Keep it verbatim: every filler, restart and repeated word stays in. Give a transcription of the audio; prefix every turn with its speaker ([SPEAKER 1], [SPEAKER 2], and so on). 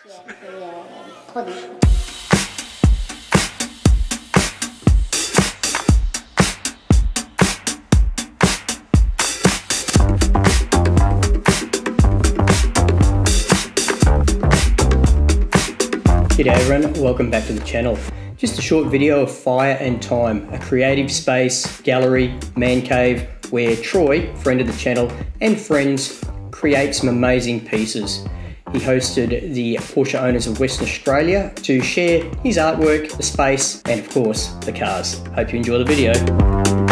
[SPEAKER 1] G'day everyone, welcome back to the channel. Just a short video of Fire and Time, a creative space, gallery, man cave, where Troy, friend of the channel, and friends create some amazing pieces. He hosted the Porsche owners of Western Australia to share his artwork, the space, and of course, the cars. Hope you enjoy the video.